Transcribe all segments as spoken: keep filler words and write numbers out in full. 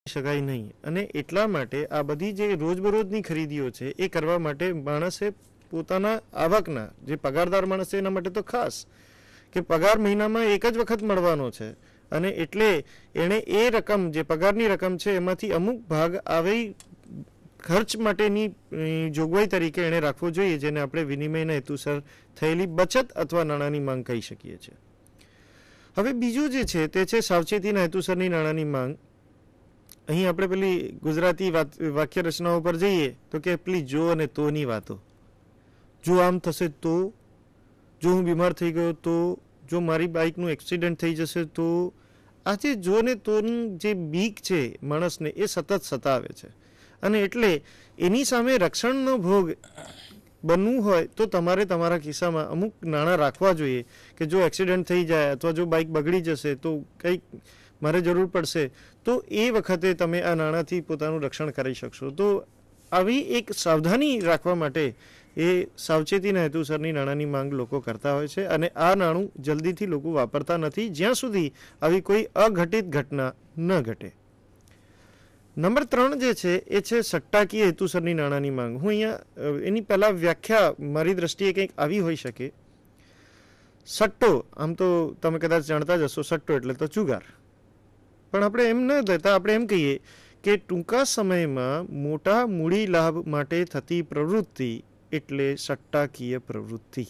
શકાય નહીં અને એટલા માટે આ બધી જે રોજબરોજની ખરીદીઓ છે એ કરવા માટે માણસે પોતાના આવકના જે પગારદાર માણસ છે એના માટે તો ખાસ કે પગાર મહિનામાં એક જ વખત મળવાનો છે અને એટલે એણે એ રકમ જે પગારની રકમ છે એમાંથી અમુક ભાગ આવી ખર્ચ માટેની જોગવાઈ તરીકે એણે રાખવો જોઈએ, જેને આપણે વિનિમયના હેતુસર થયેલી બચત અથવા નાણાંની માંગ કહી શકીએ છીએ. હવે બીજું જે છે તે છે સાવચેતીના હેતુસરની નાણાંની માંગ. અહીં આપણે પેલી ગુજરાતી વાક્ય રચનાઓ પર જઈએ તો કે પેલી જો અને તોની વાતો. જો આમ થશે તો, જો હું બીમાર થઈ ગયો તો, જો મારી બાઇકનું એક્સિડન્ટ થઈ જશે તો, આ જે જો ને તોની જે બીક છે માણસને એ સતત સતાવે છે અને એટલે એની સામે રક્ષણનો ભોગ બનવું હોય તો તમારે તમારા ખિસ્સામાં અમુક નાણાં રાખવા જોઈએ કે જો એક્સિડન્ટ થઈ જાય અથવા જો બાઇક બગડી જશે તો કંઈક મારે જરૂર પડશે તો એ વખતે તમે આ નાણાંથી પોતાનું રક્ષણ કરી શકશો. તો આવી એક સાવધાની રાખવા માટે એ સાવચેતીના હેતુસરની નાણાંની માંગ લોકો કરતા હોય છે અને આ નાણું જલ્દીથી લોકો વાપરતા નથી જ્યાં સુધી આવી કોઈ અઘટિત ઘટના ન ઘટે. નંબર ત્રણ જે છે એ છે સટ્ટાકીય હેતુસરની નાણાંની માંગ. હું અહીંયા એની પહેલાં વ્યાખ્યા મારી દ્રષ્ટિએ કંઈક આવી હોઈ શકે. સટ્ટો આમ તો તમે કદાચ જાણતા જ હશો, સટ્ટો એટલે તો જુગાર. પણ આપણે એમ ન કહેતા, આપણે એમ કહીએ કે ટૂંકા સમયમાં મોટા મૂડી લાભ માટે થતી પ્રવૃત્તિ એટલે સટ્ટાકીય પ્રવૃત્તિ.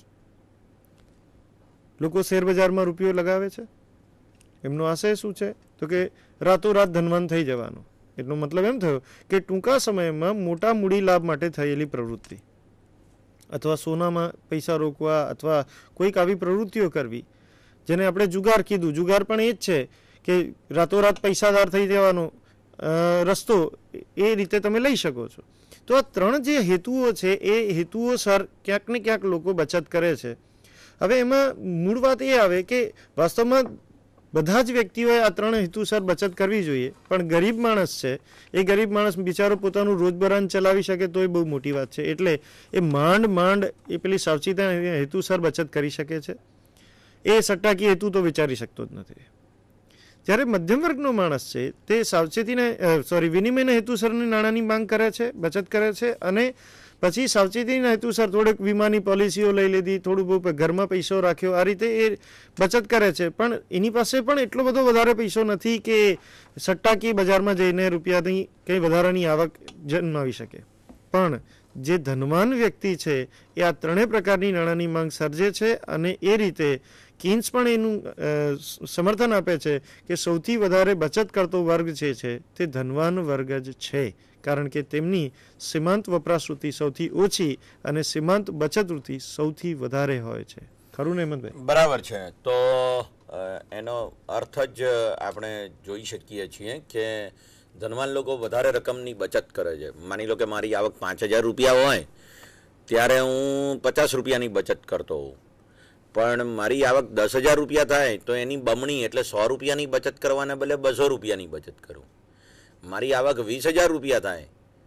લોકો શેરબજારમાં રૂપિયો લગાવે છે, એમનો આશય શું છે તો કે રાતોરાત ધનવાન થઈ જવાનો. એટલો મતલબ એમ થયો કે ટૂંકા સમયમાં મોટા મૂડી લાભ માટે થયેલી પ્રવૃત્તિ અથવા સોનામાં પૈસા રોકવા અથવા કોઈક આવી પ્રવૃત્તિઓ કરવી જેને આપણે જુગાર કીધું. જુગાર પણ એ જ છે કે રાતોરાત પૈસાદાર થઈ જવાનો રસ્તો એ રીતે તમે લઈ શકો છો. તો આ ત્રણ જે હેતુઓ છે એ હેતુઓ સર ક્યાંક ને ક્યાંક લોકો બચત કરે છે. હવે એમાં મૂળ વાત એ આવે કે વાસ્તવમાં બધા જ વ્યક્તિઓએ આ ત્રણ હેતુસર બચત કરવી જોઈએ, પણ ગરીબ માણસ છે એ ગરીબ માણસ બિચારો પોતાનું રોજબરોજ ચલાવી શકે તો એ બહુ મોટી વાત છે. એટલે એ માંડ માંડ એ પેલી સાવચેતી હેતુસર બચત કરી શકે છે. એ સટ્ટાકી હેતુ તો વિચારી શકતો જ નથી. જ્યારે મધ્યમ વર્ગનો માણસ છે તે સાવચેતીને સોરી વિનિમયના હેતુસરની નાણાંની માંગ કરે છે, બચત કરે છે અને પછી સાવચેતીના હેતુસર થોડીક વીમાની પોલિસીઓ લઈ લીધી, થોડું બહુ ઘરમાં પૈસો રાખ્યો, આ રીતે એ બચત કરે છે. પણ એની પાસે પણ એટલો બધો વધારે પૈસો નથી કે સટ્ટાકી બજારમાં જઈને રૂપિયાની કંઈ વધારાની આવક જન્માવી શકે. પણ જે ધનવાન વ્યક્તિ છે એ આ ત્રણેય પ્રકારની નાણાંની માંગ સર્જે છે અને એ રીતે કિન્સ પણ એનું સમર્થન આપે છે કે સૌથી વધારે બચત કરતો વર્ગ જે છે તે ધનવાન વર્ગ જ છે, કારણ કે તેમની સીમાંત વપરાશવૃત્તિ સૌથી ઓછી અને સીમાંત બચતવૃત્તિ સૌથી વધારે હોય છે. ખરું ને હેમંતભાઈ? બરાબર છે. તો એનો અર્થ જ આપણે જોઈ શકીએ છીએ કે ધનવાન લોકો વધારે રકમની બચત કરે છે. માની લો કે મારી આવક પાંચ હજાર રૂપિયા હોય ત્યારે હું પચાસ રૂપિયાની બચત કરતો હોઉં, પણ મારી આવક દસ હજાર રૂપિયા થાય તો એની બમણી એટલે સો રૂપિયાની બચત કરવાને બદલે બસો રૂપિયાની બચત કરું. મારી આવક વીસ હજાર રૂપિયા થાય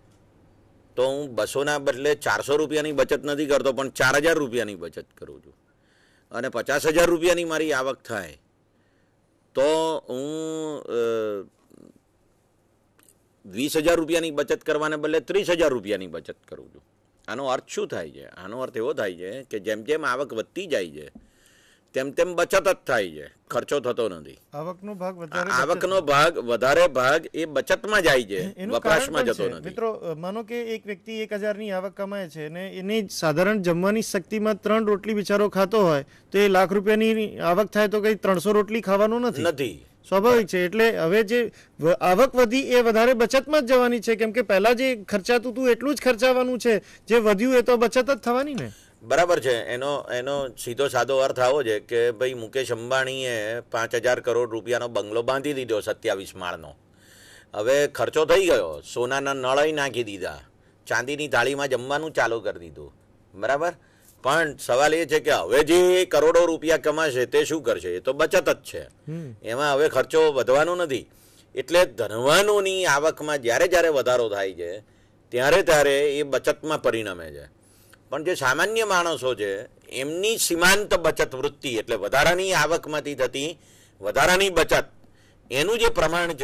તો હું બસોના બદલે ચારસો રૂપિયાની બચત નથી કરતો પણ ચાર હજાર રૂપિયાની બચત કરું છું. અને પચાસ હજાર રૂપિયાની મારી આવક થાય તો હું વીસ હજાર રૂપિયાની બચત કરવાને બદલે ત્રીસ હજાર રૂપિયાની બચત કરું છું. આનો અર્થ શું થાય છે? આનો અર્થ એવો થાય છે કે જેમ જેમ આવક વધતી જાય છે તેમ તેમ બચત જ થાય છે, ખર્ચો થતો નથી. આવકનો ભાગ વધારે આવકનો ભાગ વધારે ભાગ એ બચતમાં જાય છે, વપરાશમાં જતો નથી. મિત્રો માનો કે એક વ્યક્તિ એક હજારની આવક કમાય છે અને એની સાધારણ જમવાની શક્તિમાં ત્રણ રોટલી બિચારો ખાતો હોય તો એ લાખ રૂપિયાની આવક થાય તો કઈ ત્રણસો રોટલી ખાવાનું નથી નથી સ્વાભાવિક છે. એટલે હવે જે આવક વધી એ વધારે બચતમાં જ જવાની છે, કેમ કે પહેલા જે ખર્ચાતું હતું એટલું જ ખર્ચાવાનું છે, જે વધ્યું એ તો બચત જ થવાની ને. બરાબર છે. એનો એનો સીધો સાદો અર્થ આવો છે કે ભાઈ મુકેશ અંબાણીએ પાંચ હજાર કરોડ રૂપિયાનો બંગલો બાંધી દીધો સત્યાવીસ માળનો. હવે ખર્ચો થઈ ગયો, સોનાના નળય નાખી દીધા, ચાંદીની થાળીમાં જમવાનું ચાલુ કરી દીધું, બરાબર. પણ સવાલ એ છે કે હવે જે કરોડો રૂપિયા કમાશે તે શું કરશે? એ તો બચત જ છે, એમાં હવે ખર્ચો વધવાનો નથી. એટલે ધનવાનોની આવકમાં જ્યારે જ્યારે વધારો થાય છે ત્યારે ત્યારે એ બચતમાં પરિણમે છે. પણ જે સામાન્ય માણસો છે એમની સીમાંત બચત વૃત્તિ એટલે વધારાની આવકમાંથી થતી વધારાની બચત એનું જે પ્રમાણ છે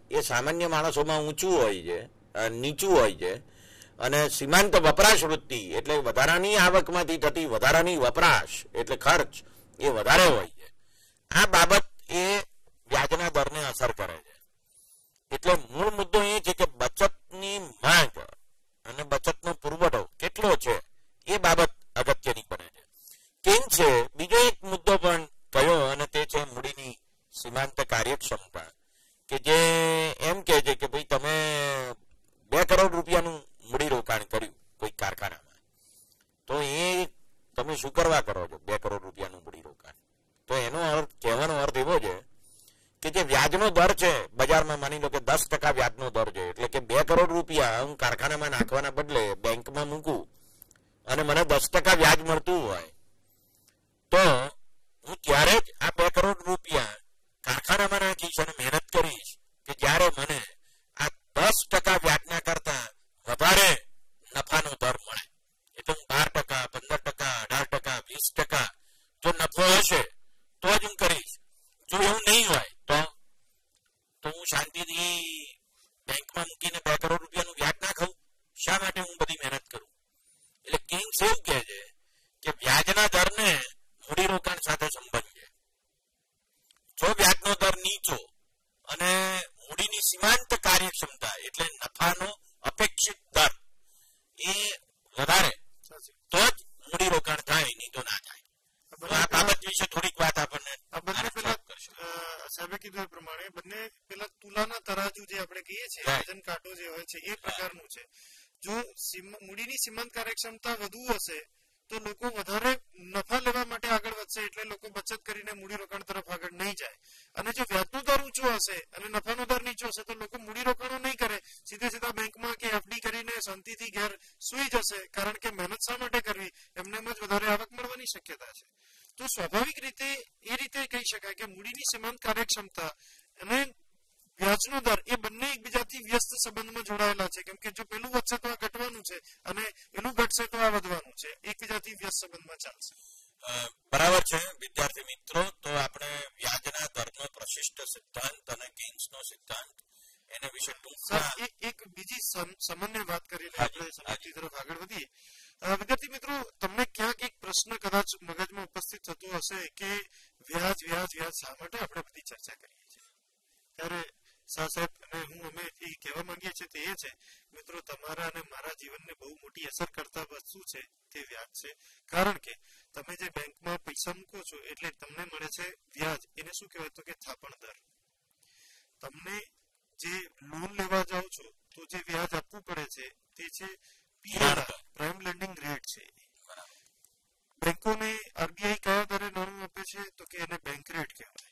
એ સામાન્ય માણસોમાં ઊંચું હોય છે, નીચું હોય છે, અને સીમાંત વપરાશ વૃત્તિ એટલે વધારાની આવકમાંથી થતી વધારાની વપરાશ એટલે ખર્ચ એ વધારે હોય છે. આ બાબત એ વ્યાજના દરને અસર કરે છે. એટલે મૂળ મુદ્દો એ છે કે બચતની માંગ અને બચતનો પુરવઠો કેટલો છે એ બાબત અગત્યની બને છે. કેમ છે બીજો એક મુદ્દો પણ કયો, અને તે છે મૂડીની સીમાંત કાર્યક્ષમતા, કે જે એમ કે છે કે ભાઈ તમે બે કરોડ રૂપિયાનું મૂડી રોકાણ કર્યું કોઈ કારખાનામાં, તો એ તમે શું કરવા કરો છો બે કરોડ રૂપિયાનું મૂડી રોકાણ? તો એનો અર્થ કહેવાનો અર્થ એવો છે કે જે વ્યાજનો દર છે બજારમાં, માની લો કે દસ ટકા વ્યાજનો દર છે, એટલે કે બે કરોડ રૂપિયા હું કારખાનામાં નાખવાના બદલે બેંકમાં મૂકું અને મને દસ ટકા વ્યાજ મળતું હોય, તો હું ત્યારે જ આ બે કરોડ રૂપિયા કારખાનામાં નાખીશ અને મહેનત કરીશ કે જ્યારે મને આ દસ ટકા વ્યાજના કરતા વધારે નફાનો દર મળે. એટલે હું બાર ટકા પંદર ટકા અઢાર ટકા વીસ ટકા જો નફો હશે તો જ હું કરીશ. જો એવું નહીં હોય તો તો હું શાંતિથી બેંકમાં મૂકીને બે કરોડ રૂપિયાનું વ્યાજ ના ખાઉં? શા માટે હું બધી મહેનત કરું? એટલે કિંગ્સ એવું કહે છે કે વ્યાજના દરને મૂડીરોકાણ સાથે સંબંધ છે. જો વ્યાજનો દર નીચો અને મૂડીની સીમાંત કાર્યક્ષમતા એટલે નફાનો અપેક્ષિત દર એ વધારે તો જ મૂડીરોકાણ થાય, નહીં તો ના થાય. આ બાબત વિશે થોડીક વાત આપણને બંને પેલા સાહેબે કીધું એ પ્રમાણે બંને પેલા તુલાના તરાજુ જે આપણે કહીએ છીએ, વજન કાંટો જે હોય છે એ પ્રકારનું છે. જો મૂડીની સીમાંત કાર્યક્ષમતા વધુ હશે તો લોકો વધારે નફા લેવા માટે આગળ વધશે, એટલે લોકો બચત કરીને મૂડીરોકાણ તરફ આગળ નહીં જાય. અને જો વ્યાજનો દર ઊંચો હશે અને નફાનો દર નીચો હશે તો લોકો મૂડીરોકાણો નહીં કરે, સીધે સીધા બેંકમાં કે એફડી કરીને શાંતિથી ઘેર સુઈ જશે, કારણ કે મહેનત શા માટે કરવી, એમને એમ જ વધારે આવક મળવાની શક્યતા છે. તો સ્વાભાવિક રીતે એ રીતે કહી શકાય કે મૂડીની સીમાંત કાર્યક્ષમતા અને વ્યાજનો દર એ બંને એકબીજાથી વ્યસ્ત સંબંધમાં જોડાયેલા છે. કેમ કે જો પેલું વધશે તો આ ઘટવાનું છે અને પેલું ઘટશે તો આ વધવાનું છે, એકબીજાથી વ્યસ્ત સંબંધમાં ચાલશે. બરાબર છે વિદ્યાર્થી મિત્રો. તો આપણે વ્યાજના દરનો પ્રશિષ્ટ સિદ્ધાંત અને કેન્સનો સિદ્ધાંત એના વિશે ટૂંકમાં એક બીજી સામાન્ય વાત કરીને આપણે સમાજની તરફ આગળ વધીએ. વિદ્યાર્થી મિત્રો, તમને ક્યાંક એક પ્રશ્ન કદાચ મગજમાં ઉપસ્થિત થતો હશે કે વ્યાજ વ્યાજ વ્યાજ શા માટે આપણે બધી ચર્ચા કરીએ છીએ? ત્યારે શાહ સાહેબ અને હું અમે એ કહેવા માંગીએ છીએ તે એ છે મિત્રો, તમારા અને મારા જીવનને બહુ મોટી અસર કરતા વસ્તુ છે તે વ્યાજ છે. કારણ કે તમે જે બેંકમાં પૈસા મૂકો છો એટલે તમને મળે છે વ્યાજ, એને શું કહેવાય તો કે થાપણ દર. તમને જે લોન લેવા જાઓ છો તો જે વ્યાજ આપવું પડે છે તે છે પીઆરઆર, પ્રાઇમ લેન્ડિંગ રેટ છે. બેંકોને આરબીઆઈ કયા દરે નાણું આપે છે તો કે એને બેંક રેટ કહેવાય.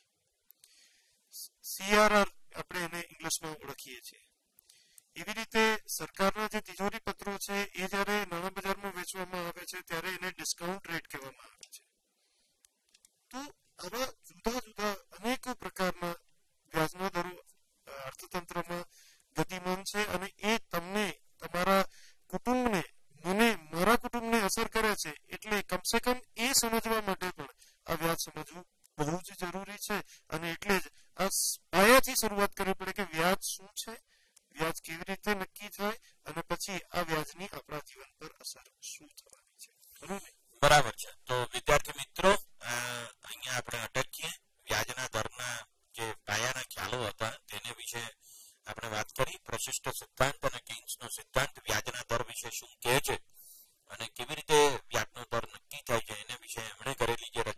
સીઆરઆર આપણે એને ઇંગ્લિશમાં ઓળખીએ છીએ. એવી રીતે સરકારના જે તિજોરી પત્રો છે એ જ્યારે નાણાં બજારમાં વેચવામાં આવે છે ત્યારે એને ડિસ્કાઉન્ટ રેટ કહેવામાં આવે છે. તો આવા જુદા જુદા અનેકો પ્રકારના વ્યાજના દરો અર્થતંત્રમાં ગતિમાન છે અને એ તમને તમારા કુટુંબને, મને મારા કુટુંબને અસર કરે છે. એટલે કમસે કમ એ સમજવા માટે પણ આ વ્યાજ સમજવું બહુ જ જરૂરી છે. અને એટલે જ આ પાયાથી શરૂઆત કરવી પડે કે વ્યાજ શું છે, વ્યાજ કેવી રીતે નક્કી થાય અને પછી આ વ્યાજની આપણા જીવન પર અસર શું થવાની છે. બરોબર બરાબર છે. તો વિદ્યાર્થી મિત્રો, અહીંયા આપણે અટકીએ. વ્યાજના દરના જે પાયાના ખ્યાલો હતા તેને વિશે આપણે વાત કરી. પ્રશિષ્ટ સિદ્ધાંત અને કેન્સનો સિદ્ધાંત વ્યાજના દર વિશે શું કહે છે અને કેવી રીતે વ્યાજનો દર નક્કી થાય છે એના વિશે એમણે કરેલી જે